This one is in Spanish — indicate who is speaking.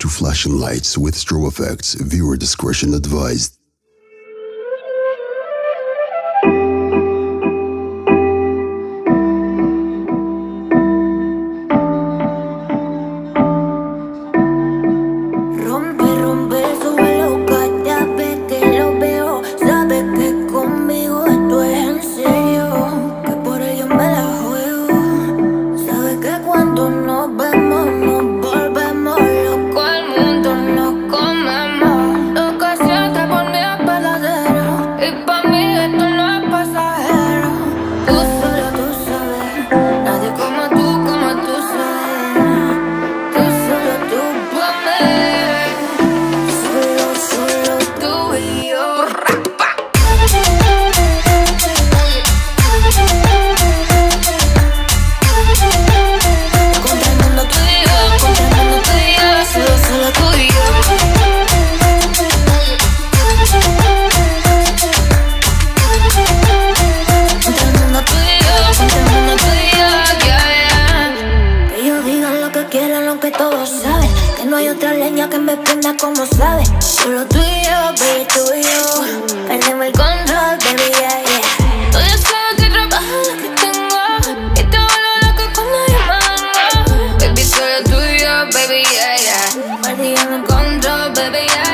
Speaker 1: to flashing lights with strobe effects. Viewer discretion advised.
Speaker 2: Que todos saben que no hay otra leña que me prenda como sabe. Solo tú y yo, baby, tú y yo. Perdemos el control, baby, yeah, yeah. Tú ya sabes que trabajo lo que tengo y te vuelvo loca cuando yo me vengo. Baby, solo tú y yo, baby, yeah, yeah. Perdiendo el control, baby, yeah.